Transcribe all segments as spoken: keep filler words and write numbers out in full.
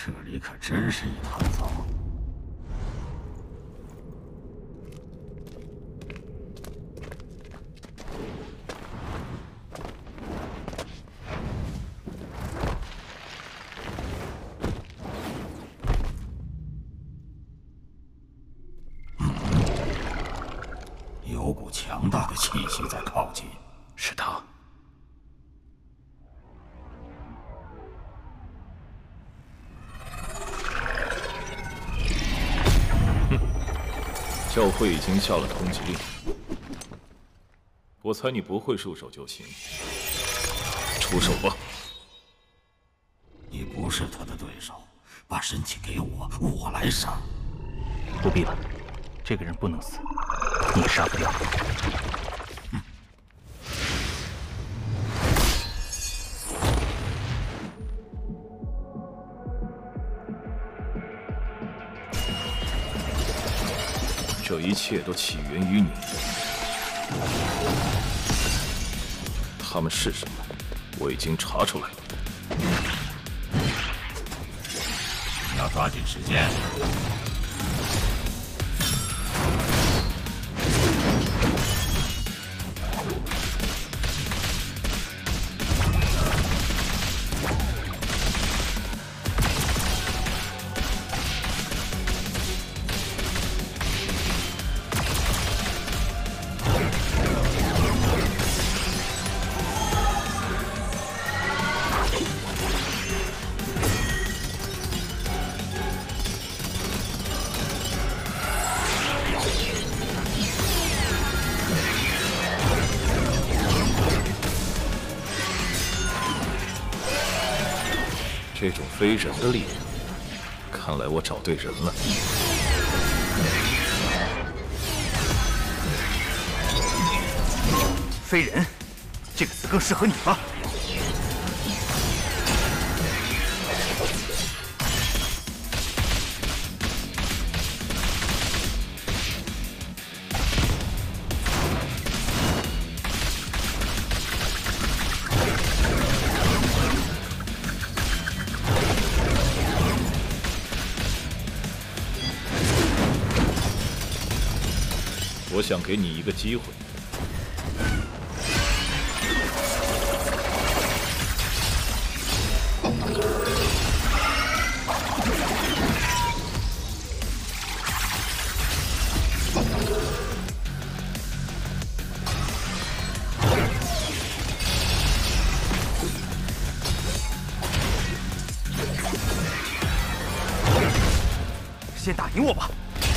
这里可真是一团糟。有股强大的气息在靠近， 是他。 哼，教会已经下了通缉令，我猜你不会束手就擒。出手吧！ 你不是他的对手，把身体给我，我来杀。 不必了，这个人不能死。 你杀不掉。 嗯、 这一切都起源于你。他们是什么？我已经查出来了。 你要抓紧时间。 这种非人的力量，看来我找对人了。 非人，这个词更适合你吧？ 我想给你一个机会。 先打赢我吧。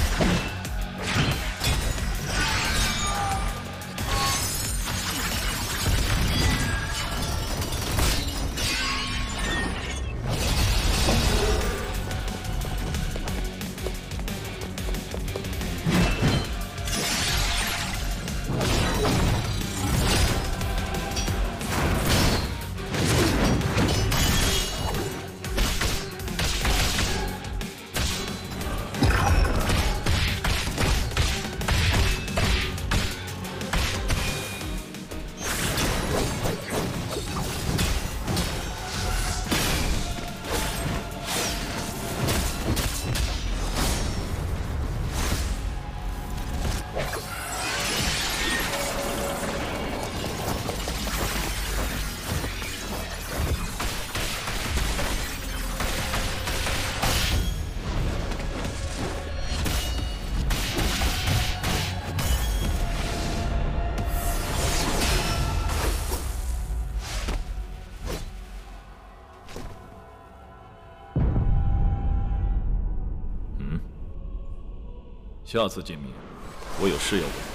下次见面，我有事要问你。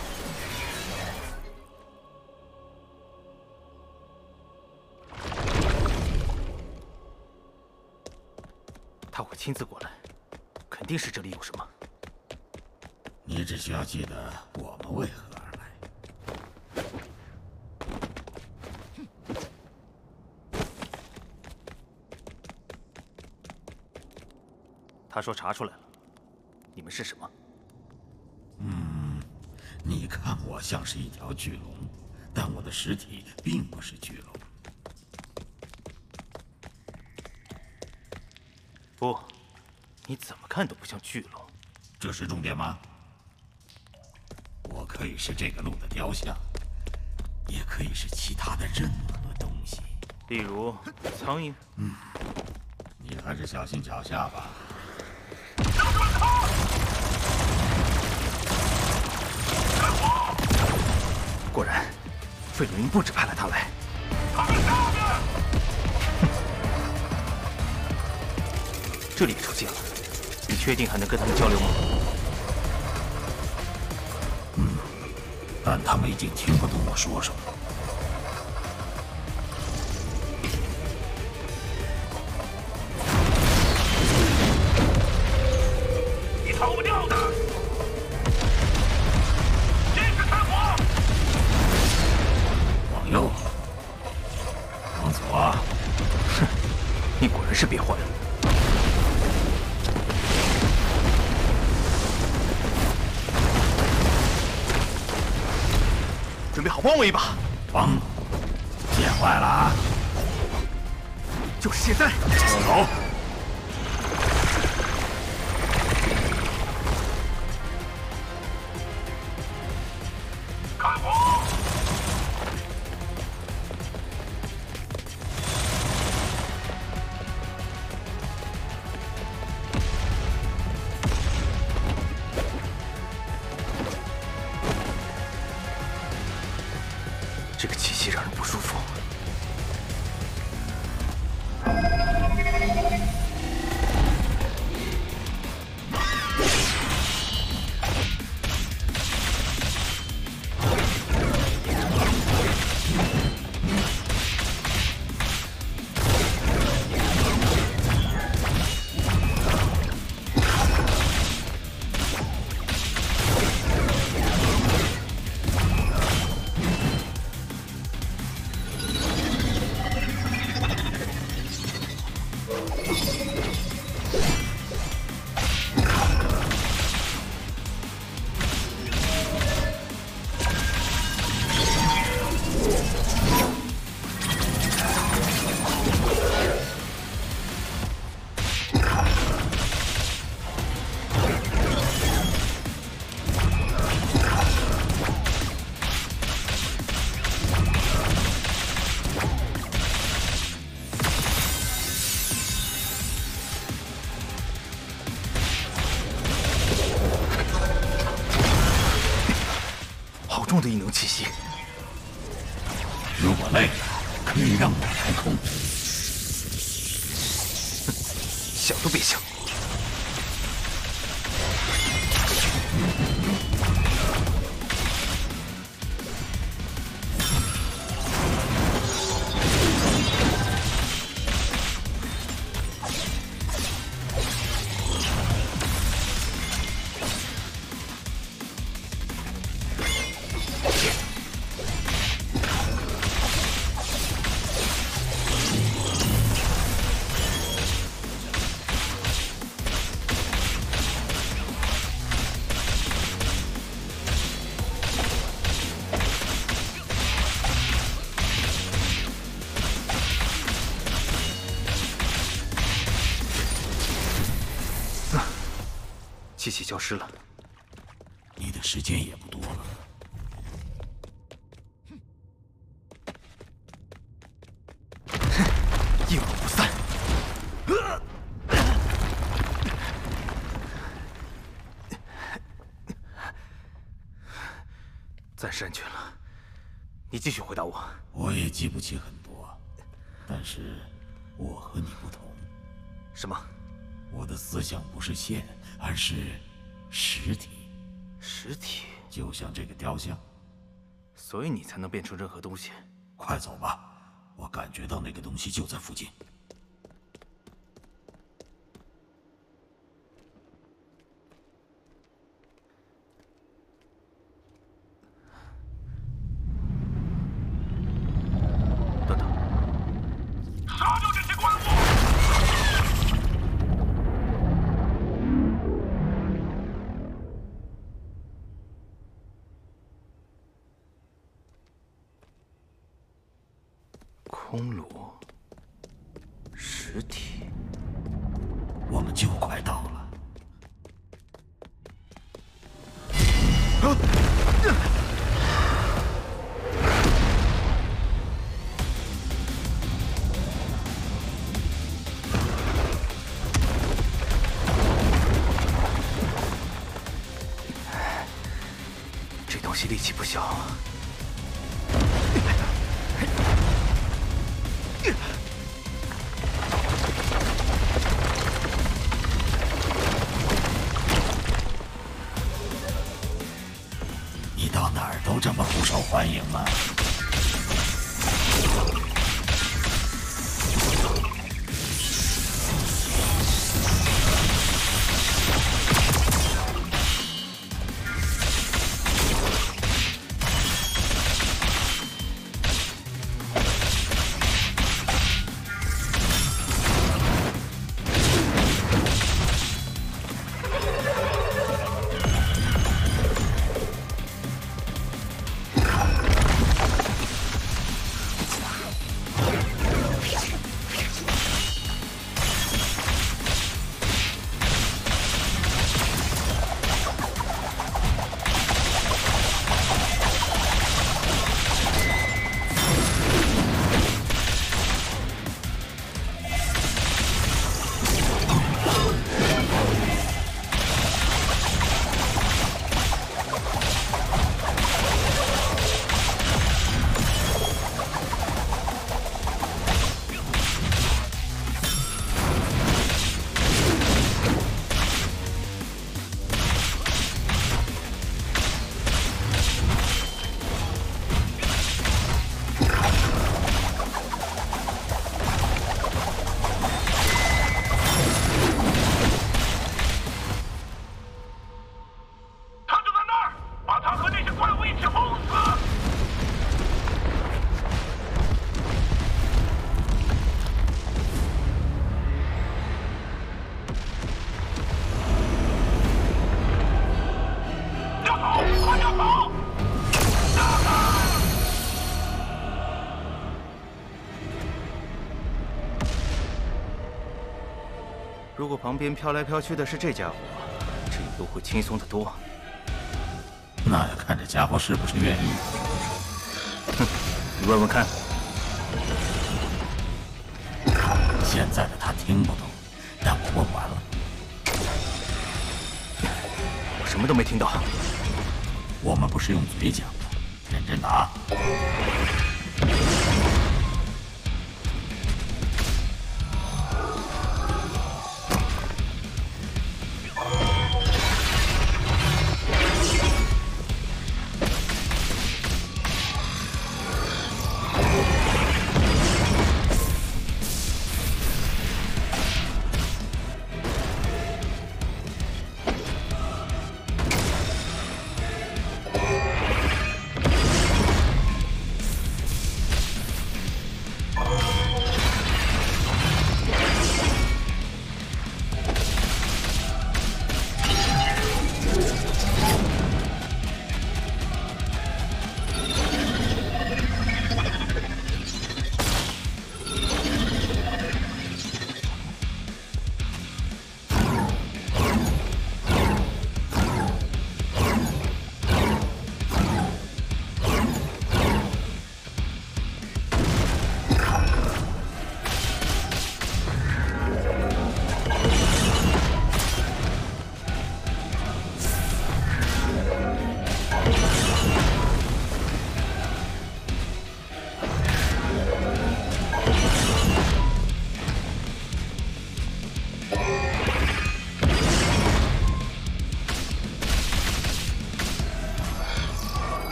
他会亲自过来，肯定是这里有什么。 你只需要记得我们为何而来。 他说查出来了，你们是什么？ 嗯，你看我像是一条巨龙，但我的实体并不是巨龙。 不，你怎么看都不像巨龙。 这是重点吗？我可以是这个路的雕像，也可以是其他的任何东西， 例如苍蝇。 嗯，你还是小心脚下吧。 果然，费鲁因不止派了他来。 他们下面！ 这里也出现了，你确定还能跟他们交流吗？ 嗯，但他们已经听不懂我说什么。 你逃不掉的！继续开火！ 往右，往左。 哼，你果然是憋坏了。准备好帮我一把！ 帮，见坏了啊！ 就是现在！ 走！ 开火！ 这个气息让人不舒服。好重的异能气息。 如果累了，可以让我来控制。 想都别想！气息消失了， 你的时间也不多了。 应而不散。暂时安全了，你继续回答我。 我也记不起很多，但是我和你不同。 什么？ 我的思想不是线，而是实体。 实体？ 就像这个雕像。 所以你才能变成任何东西。 快走吧，我感觉到那个东西就在附近。 等等， 杀掉这些怪物！ 空炉，实体。 们就快到了。 啊！这东西力气不小。 你到哪儿都这么不受欢迎吗？ 如果旁边飘来飘去的是这家伙，这一路会轻松得多。 那要看这家伙是不是愿意。 哼，你问问看。 现在的他听不懂，但我问完了。 我什么都没听到。 我们不是用嘴讲的，认真打。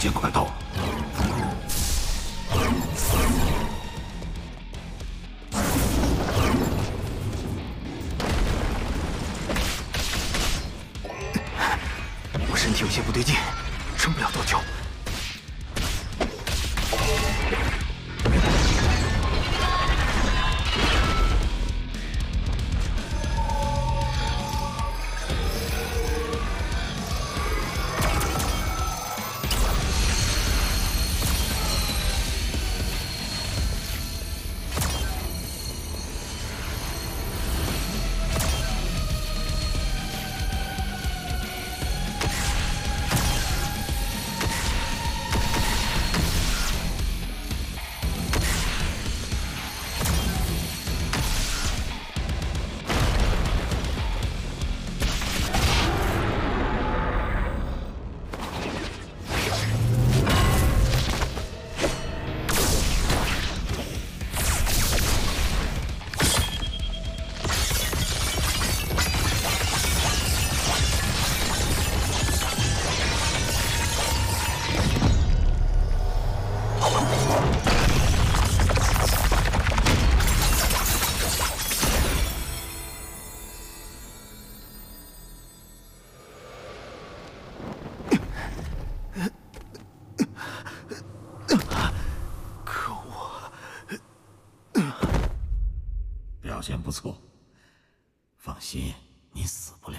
间快到了。 我身体有些不对劲，撑不了多久。 表现不错，放心，你死不了。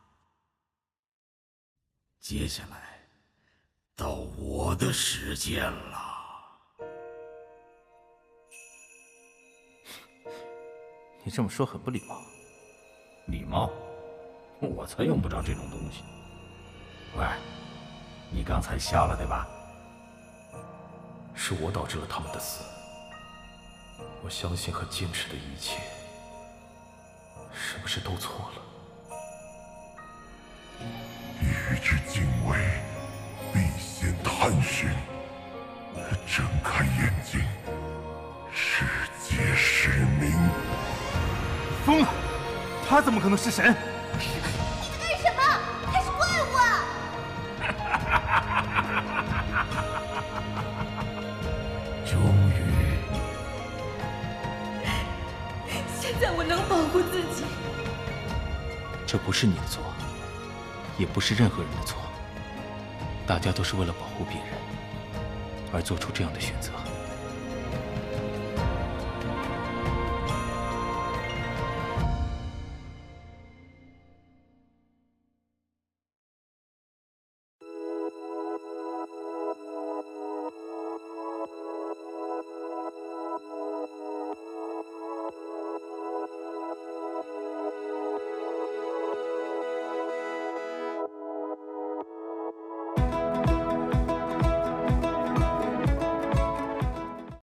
接下来到我的时间了。 你这么说很不礼貌。 礼貌？我才用不着这种东西。喂，你刚才笑了对吧？ 是我导致了他们的死。我相信和坚持的一切。 是不是都错了？ 欲知敬畏，必先探寻。睁开眼睛，世界失明。 疯了！他怎么可能是神？ 你在干什么？他是怪物啊！ 终于， 现在我能保护自己。 这不是你的错，也不是任何人的错。大家都是为了保护别人而做出这样的选择。